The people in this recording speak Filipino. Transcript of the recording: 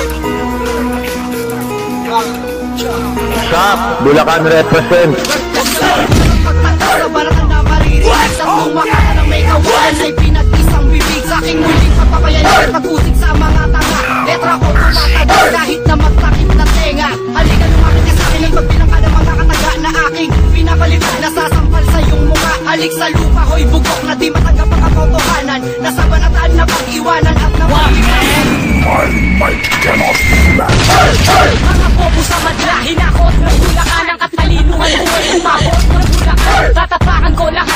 Kap, Bulacan represent. Pagtatala, barang na maririnig sa tumakala ng may kawalan ay pinag-isang bibig sa aking muling kapapayanan. Pag-usig sa mga tanga, letra ko tumatagay kahit na magtakip na tenga. Halika lumapit ka sa akin at magbilang ka ng mga kataga na aking pinapalipad na sasampal sa iyong mukha. Halik sa lupa, ho'y bugok na di matanggap ang katotohanan. Nasa banataan na pag-iwanan at nawawinan. My might cannot be matched. Mga bobo sa madla, hinakot ng Bulacan ang katalinuhan ko ay umabot ng Bulacan. Tatapakan ko lahat